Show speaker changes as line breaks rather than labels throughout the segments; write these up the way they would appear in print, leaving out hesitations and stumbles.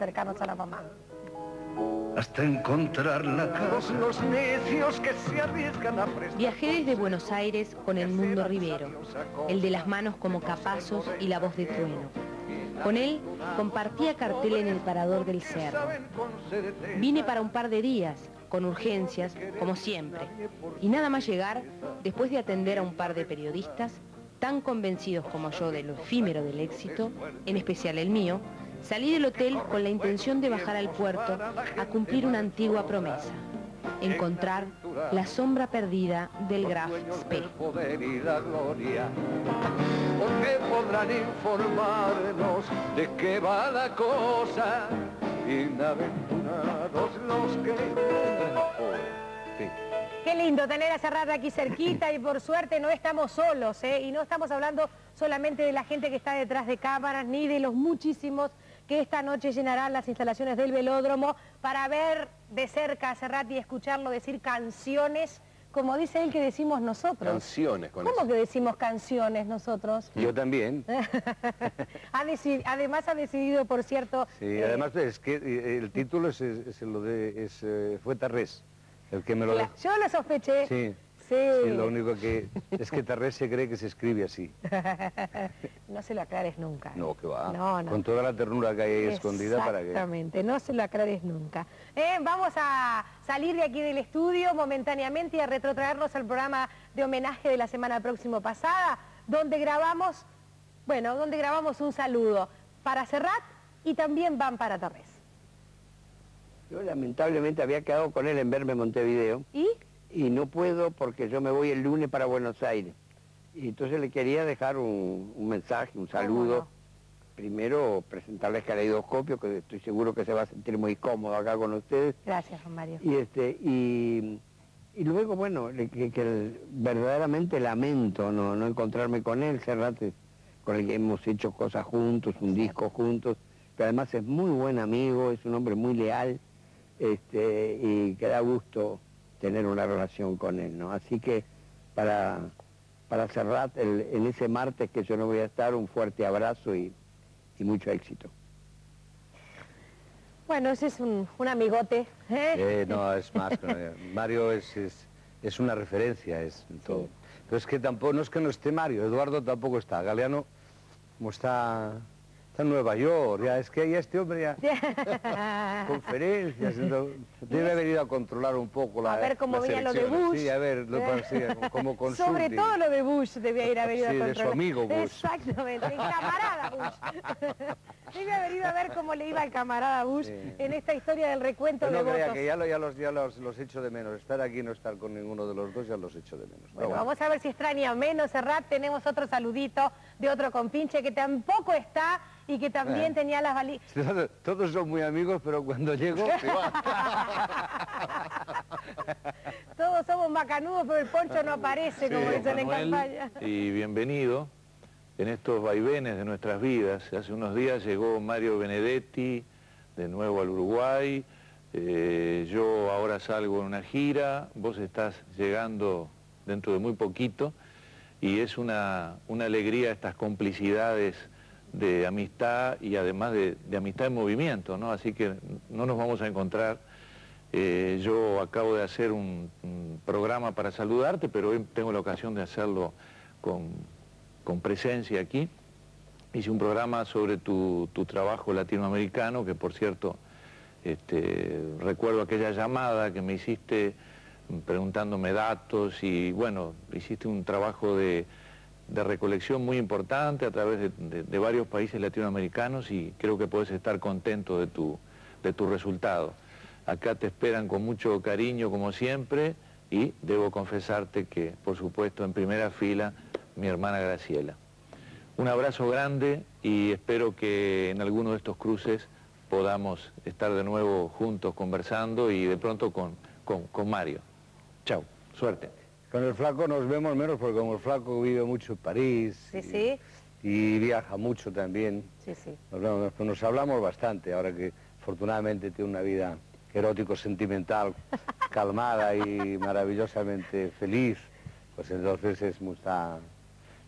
acercarnos a la mamá.
Hasta encontrar la casa. Los necios que se arriesgan a prestar.
Viajé desde Buenos Aires con el Mundo Rivero, el de las manos como capazos y la voz de trueno. Con él compartía cartel en el parador del cerro. Vine para un par de días, con urgencias, como siempre. Y nada más llegar, después de atender a un par de periodistas, tan convencidos como yo de lo efímero del éxito, en especial el mío, salí del hotel con la intención de bajar al puerto a cumplir una antigua promesa: encontrar la sombra perdida del Graf Spee.
Porque podrán informarnos de qué va la cosa, bienaventurados los que...
Qué lindo tener a Serrat aquí cerquita y por suerte no estamos solos, ¿eh? Y no estamos hablando solamente de la gente que está detrás de cámaras, ni de los muchísimos que esta noche llenarán las instalaciones del velódromo para ver de cerca a Serrat y escucharlo decir canciones, como dice él que decimos nosotros.
Canciones con eso.
¿Cómo que decimos canciones nosotros?
Yo también.
Además ha decidido, por cierto...
Sí, además es que el título fue Tarrés, el que me lo...
Yo lo sospeché.
Sí.
Sí.
Sí, lo único que es que Tarrés se cree que se escribe así.
No se lo aclares nunca.
No, que va.
No, no.
Con toda la ternura que hay ahí escondida para que...
Exactamente, no se lo aclares nunca. Vamos a salir de aquí del estudio momentáneamente y a retrotraernos al programa de homenaje de la semana próxima pasada, donde grabamos, un saludo para Serrat y también van para Tarrés.
Yo lamentablemente había quedado con él en verme en Montevideo.
¿Y?
Y no puedo porque yo me voy el lunes para Buenos Aires. Y entonces le quería dejar un mensaje, un saludo.
No.
Primero presentarle el Caleidoscopio, que estoy seguro que se va a sentir muy cómodo acá con ustedes.
Gracias, Juan Mario.
Y luego, bueno, que verdaderamente lamento no encontrarme con él. Serrat, con el que hemos hecho cosas juntos, un disco juntos, pero además es muy buen amigo, es un hombre muy leal, y que da gusto tener una relación con él, ¿no? Así que para Serrat, en ese martes que yo no voy a estar, un fuerte abrazo y mucho éxito.
Bueno, ese es un amigote.
No, es más, Mario es una referencia, es en todo.
Sí.
Pero es que tampoco, no es que no esté Mario, Eduardo tampoco está, Galeano como está en Nueva York, ya es que ya este hombre ya... conferencias, debe haber ido a controlar un poco
a ver cómo venía lo de Bush.
Sí, a ver, como consulting.
Sobre todo lo de Bush debía haber ido a controlar.
De su amigo Bush.
Exactamente, el camarada Bush. Debe haber ido a ver cómo le iba al camarada Bush en esta historia del recuento de votos. No crea
que ya los echo de menos. Estar aquí y no estar con ninguno de los dos ya los echo de menos.
Bueno, vamos a ver si extraña menos Serrat. Tenemos otro saludito de otro compinche que tampoco está y que también tenía las valijas.
Todos son muy amigos, pero cuando llego...
Todos somos macanudos, pero el poncho no aparece, como dicen en campaña.
Y bienvenido en estos vaivenes de nuestras vidas. Hace unos días llegó Mario Benedetti de nuevo al Uruguay. Yo ahora salgo en una gira, vos estás llegando dentro de muy poquito y es una alegría estas complicidades de amistad y además de amistad en movimiento, ¿no? Así que no nos vamos a encontrar. Yo acabo de hacer un programa para saludarte, pero hoy tengo la ocasión de hacerlo con presencia aquí. Hice un programa sobre tu trabajo latinoamericano, que por cierto, recuerdo aquella llamada que me hiciste preguntándome datos y bueno, hiciste un trabajo de recolección muy importante a través de varios países latinoamericanos y creo que puedes estar contento de tu resultado. Acá te esperan con mucho cariño como siempre y debo confesarte que, por supuesto, en primera fila, mi hermana Graciela. Un abrazo grande y espero que en alguno de estos cruces podamos estar de nuevo juntos conversando y de pronto con Mario. Chao, suerte.
Con el flaco nos vemos menos porque como el flaco vive mucho en París y viaja mucho también, nos hablamos bastante, ahora que afortunadamente tiene una vida erótico-sentimental, calmada y maravillosamente feliz, pues entonces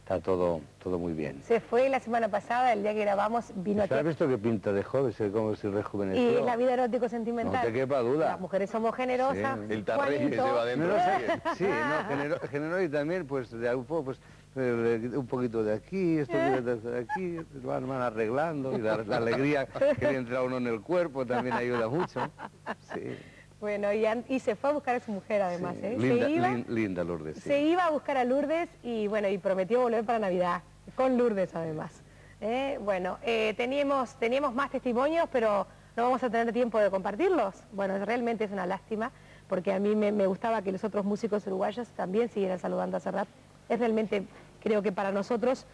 está todo muy bien.
Se fue la semana pasada, el día que grabamos, vino aquí.
¿Has visto qué pinta de joven? Se ve como si rejuveneció.
Y la vida erótico-sentimental.
No te quepa duda.
Las mujeres somos generosas.
Sí.
El tarrés que lleva adentro.
Sí, no, generó y también, pues, de un poco, pues, un poquito de aquí, esto de aquí, van arreglando y la alegría que le entra a uno en el cuerpo también ayuda mucho. Sí.
Bueno, y se fue a buscar a su mujer además,
Sí.
¿eh?
Linda Lourdes. Sí.
Se iba a buscar a Lourdes y bueno, y prometió volver para Navidad, con Lourdes además. Bueno, teníamos más testimonios, pero no vamos a tener tiempo de compartirlos. Bueno, realmente es una lástima, porque a mí me gustaba que los otros músicos uruguayos también siguieran saludando a Serrat. Es realmente, creo que para nosotros,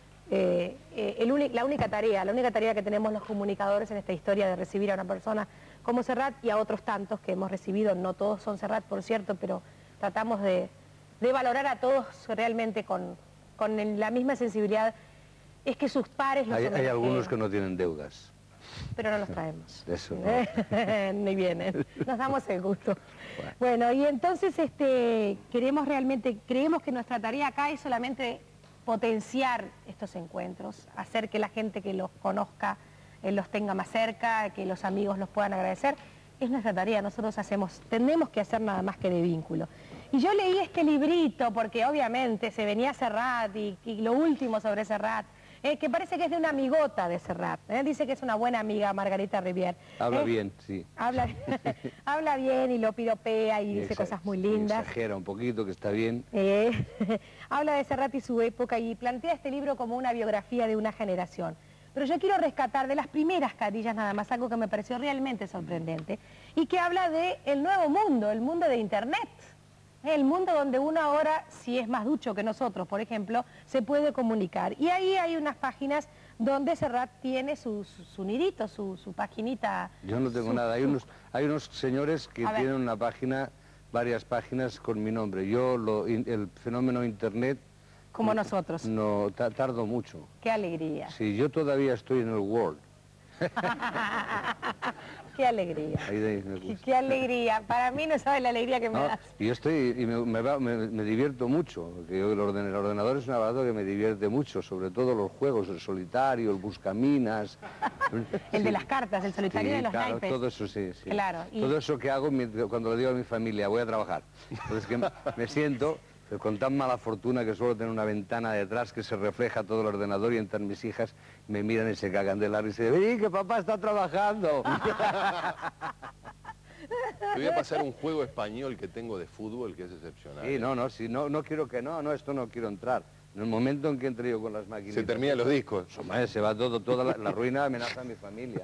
la única tarea que tenemos los comunicadores en esta historia de recibir a una persona como Serrat y a otros tantos que hemos recibido, no todos son Serrat por cierto, pero tratamos de valorar a todos realmente con la misma sensibilidad, es que sus pares los
hay algunos que no tienen deudas.
Pero no los traemos.
Eso no.
Ni vienen, nos damos el gusto. Bueno, y entonces creemos que nuestra tarea acá es solamente potenciar estos encuentros, hacer que la gente que los conozca los tenga más cerca, que los amigos los puedan agradecer. Es nuestra tarea, nosotros tenemos que hacer nada más que de vínculo. Y yo leí este librito porque obviamente se venía Serrat y lo último sobre Serrat, que parece que es de una amigota de Serrat, dice que es una buena amiga, Margarita Rivière.
Habla bien, sí.
Habla bien y lo piropea y dice cosas muy lindas.
Exagera un poquito, que está bien.
Habla de Serrat y su época y plantea este libro como una biografía de una generación. Pero yo quiero rescatar de las primeras carillas nada más algo que me pareció realmente sorprendente y que habla del nuevo mundo, el mundo de Internet. El mundo donde uno ahora, si es más ducho que nosotros, por ejemplo, se puede comunicar. Y ahí hay unas páginas donde Serrat tiene su nidito, su paginita.
Yo no tengo nada. Hay unos señores que tienen una página, varias páginas con mi nombre. Yo, el fenómeno Internet...
Como nosotros.
No, tardo mucho.
¡Qué alegría!
Sí, yo todavía estoy en el Word.
¡Qué alegría! ¡Qué alegría! Para mí no sabes la alegría que me das.
Y yo me divierto mucho, porque el ordenador es un aparato que me divierte mucho, sobre todo los juegos, el solitario, el buscaminas.
El de las cartas, el solitario de los naipes.
Todo eso sí.
Claro.
Todo eso que hago cuando le digo a mi familia, voy a trabajar. Entonces que me siento... con tan mala fortuna que suelo tener una ventana detrás que se refleja todo el ordenador y entran mis hijas, me miran y se cagan de la risa y dicen, ¡que papá está trabajando!
Te voy a pasar un juego español que tengo de fútbol que es excepcional.
Sí, no quiero que esto no quiero entrar. En el momento en que entre yo con las máquinas...
Se terminan los discos.
Se va toda la ruina amenaza a mi familia.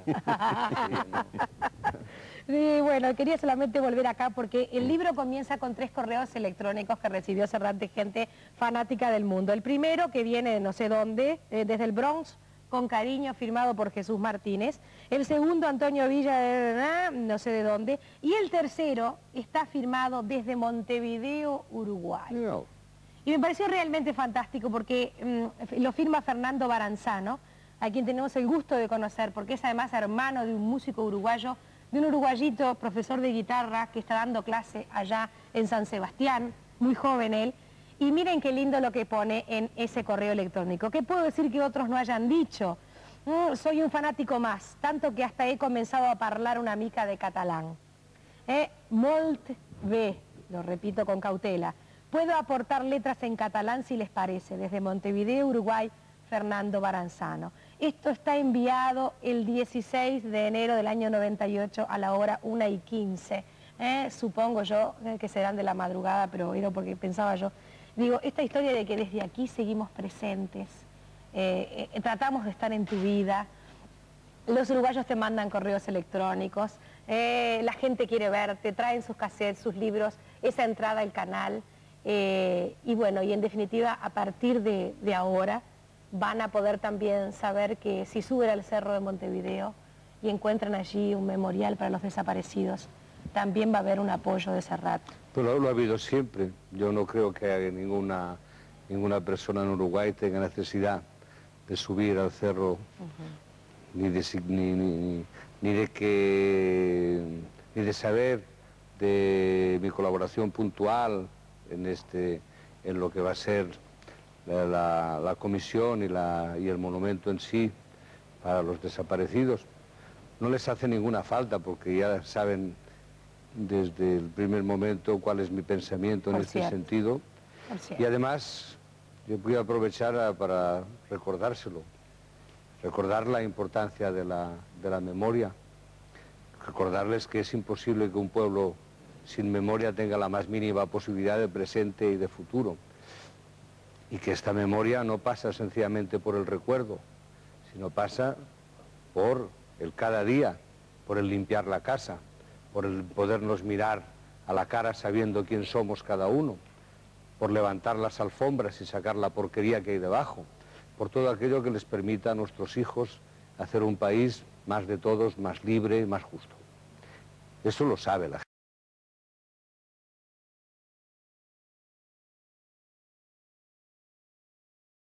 Sí, bueno, quería solamente volver acá porque el libro comienza con 3 correos electrónicos que recibió Serrat de gente fanática del mundo. El primero, que viene de no sé dónde, desde el Bronx, con cariño, firmado por Jesús Martínez. El segundo, Antonio Villa, de no sé de dónde. Y el tercero está firmado desde Montevideo, Uruguay.
No.
Y me pareció realmente fantástico porque lo firma Fernando Baranzano, a quien tenemos el gusto de conocer, porque es además hermano de un músico uruguayo, de un uruguayito, profesor de guitarra, que está dando clase allá en San Sebastián, muy joven él. Y miren qué lindo lo que pone en ese correo electrónico. ¿Qué puedo decir que otros no hayan dicho? Soy un fanático más, tanto que hasta he comenzado a hablar una mica de catalán. Molt bé, lo repito con cautela. Puedo aportar letras en catalán si les parece, desde Montevideo, Uruguay, Fernando Baranzano. Esto está enviado el 16 de enero del año 98 a la hora 1:15. Supongo yo que serán de la madrugada, pero era porque pensaba yo. Digo, esta historia de que desde aquí seguimos presentes, tratamos de estar en tu vida, los uruguayos te mandan correos electrónicos, la gente quiere verte, traen sus cassettes, sus libros, esa entrada al canal, y bueno, y en definitiva, a partir de ahora, van a poder también saber que si suben al Cerro de Montevideo y encuentran allí un memorial para los desaparecidos, también va a haber un apoyo de Serrat.
Pero lo ha habido siempre. Yo no creo que ninguna persona en Uruguay tenga necesidad de subir al cerro, ni de saber de mi colaboración puntual en lo que va a ser la comisión y el monumento en sí para los desaparecidos no les hace ninguna falta, porque ya saben desde el primer momento cuál es mi pensamiento en este sentido. Y además yo voy a aprovechar para recordárselo, recordar la importancia de la memoria, recordarles que es imposible que un pueblo sin memoria tenga la más mínima posibilidad de presente y de futuro, y que esta memoria no pasa sencillamente por el recuerdo, sino pasa por el cada día, por el limpiar la casa, por el podernos mirar a la cara sabiendo quién somos cada uno, por levantar las alfombras y sacar la porquería que hay debajo, por todo aquello que les permita a nuestros hijos hacer un país más de todos, más libre, más justo. Eso lo sabe la gente.